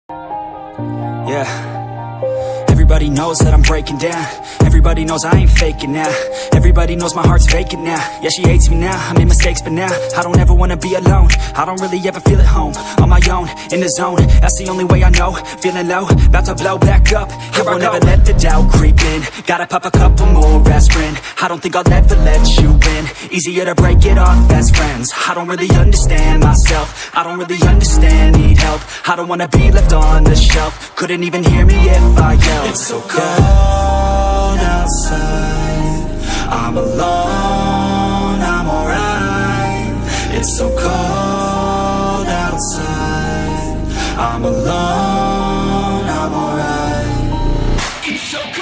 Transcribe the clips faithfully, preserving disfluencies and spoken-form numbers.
Yeah. Everybody knows that I'm breaking down. Everybody knows I ain't faking now. Everybody knows my heart's vacant now. Yeah, she hates me now, I made mistakes but now I don't ever wanna be alone. I don't really ever feel at home. On my own, in the zone, that's the only way I know. Feeling low, about to blow back up. I won't ever let the doubt creep in. Gotta pop a couple more aspirin. I don't think I'll ever let you in. Easier to break it off best friends. I don't really understand myself. I don't really understand, need help. I don't wanna be left on the shelf. Couldn't even hear me if I yelled. It's so cold outside, I'm alone, I'm alright. It's so cold outside, I'm alone, I'm alright. It's so cold.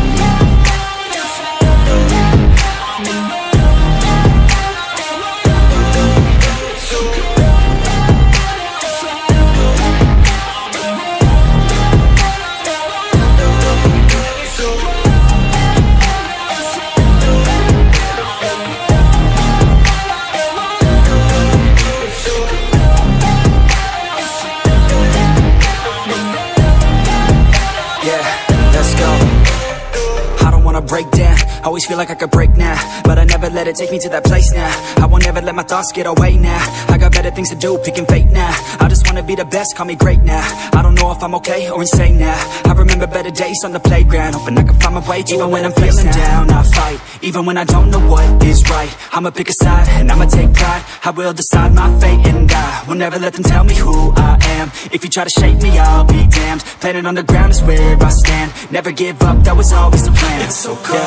Break down, always feel like I could break now, but I never let it take me to that place now. I won't ever let my thoughts get away now. I got better things to do, picking fate now. I just wanna be the best, call me great now. I don't know if I'm okay or insane now. I remember better days on the playground, hoping I can find my way. Even when I'm feeling down, I fight. Even when I don't know what is right, I'ma pick a side and I'ma take pride. I will decide my fate and I will never let them tell me who I am. If you try to shape me, I'll be damned. Planet on the ground is where I stand. Never give up, that was always the plan. It's so cold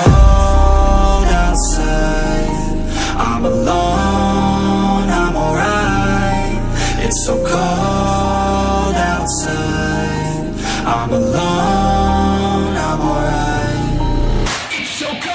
outside, I'm alone, I'm alright. It's so cold outside, I'm alone, I'm alright. It's so cold.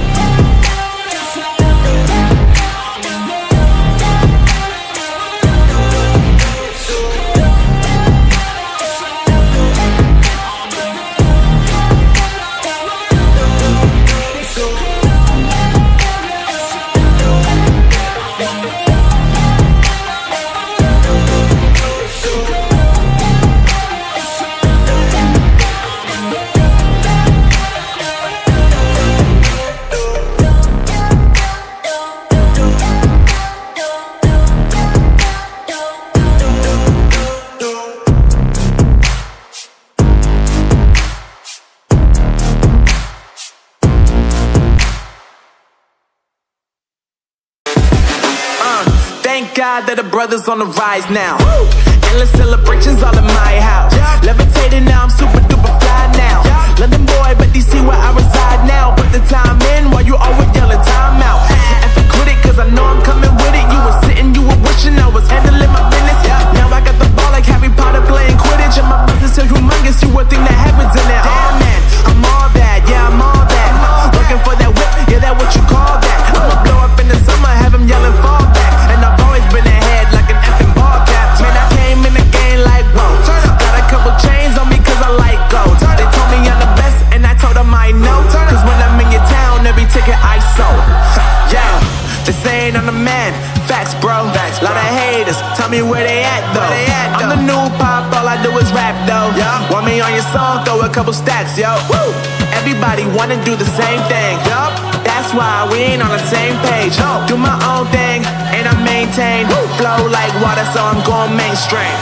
Thank God that the brothers on the rise now. Woo! Endless celebrations all in my house. Yeah. Levitating now, I'm super duper fly now. Yeah. London boy, but D C where I reside now. Put the time in while you always yelling time out. And for quit it, cause I know I'm coming with it. You were sitting, you were wishing I was handling my business. Yeah. Now I got the ball like Harry Potter playing Quidditch. And my business is humongous, you would think that happens in there. Damn man, I'm all that, yeah I'm all that. Looking for that whip, yeah that what you call that. I'ma blow up in the summer, have them yelling fall back. And I've always been ahead like an effing ball cap. Man, I came in the game like whoa. Got a couple chains on me cause I like gold. They told me I'm the best and I told them I know. Cause when I'm in your town, every ticket I sold. Yeah, they saying I'm the man. Facts bro, Facts, lot of haters, tell me where they at though. They at, though. I'm the new pop, all I do is rap though. Yeah. Want me on your song, throw a couple stacks, yo. Woo. Everybody wanna do the same thing, yup. That's why we ain't on the same page. No. Do my own thing, and I maintain. Woo. Flow like water, so I'm going mainstream.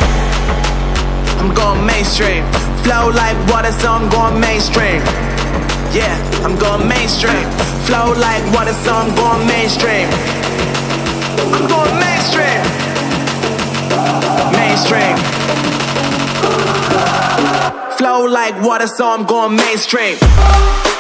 I'm going mainstream. Flow like water, so I'm going mainstream. Yeah, I'm going mainstream. Flow like water, so I'm going mainstream. I'm going mainstream. Mainstream. Flow like water, so I'm going mainstream.